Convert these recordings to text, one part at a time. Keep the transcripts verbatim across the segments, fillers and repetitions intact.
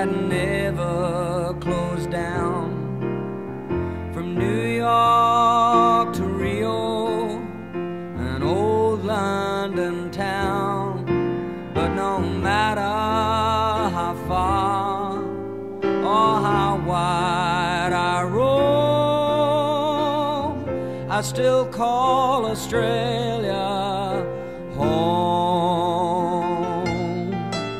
that never closed down. From New York to Rio and old London town. But no matter how far or how wide I roam, I still call Australia home.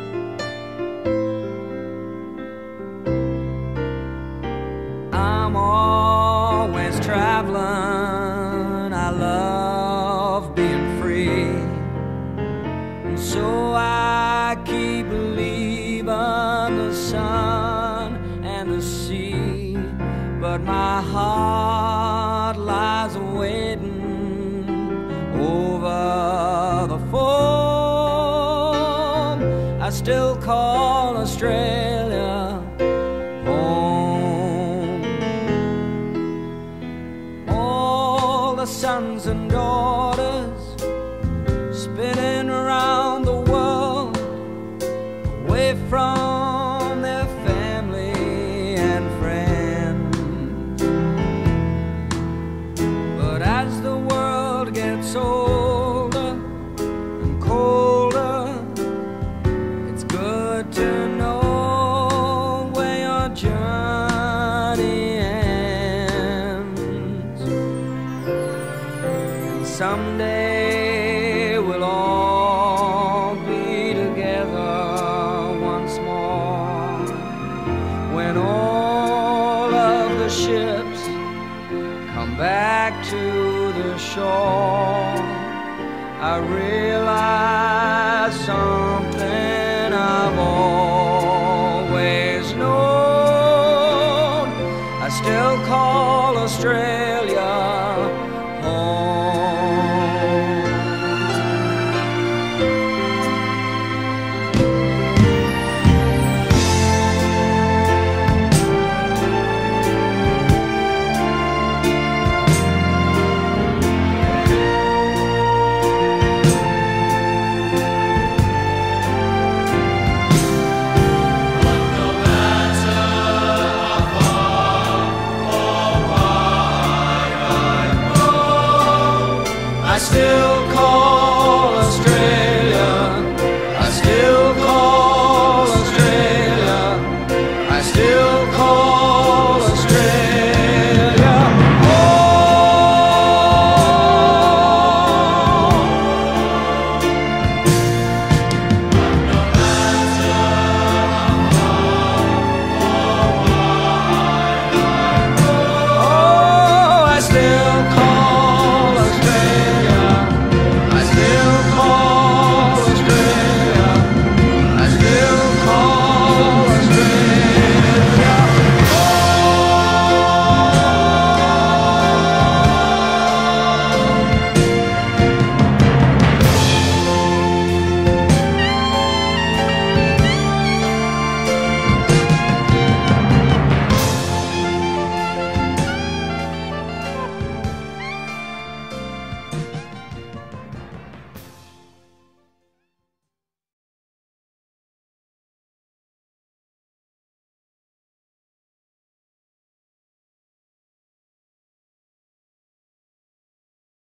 I'm always traveling, I love being free, and so I keep believing the sun and the sea. But my heart lies waiting over the foam. I still call Australia home. All the sons and daughters spinning around the world, away from their family and friends. But as the world gets older and colder, it's good to know where your journey ends. And someday we'll all be together once more, when all of the ships come back to the shore. I realize something I've always known. I still call Australia home. Still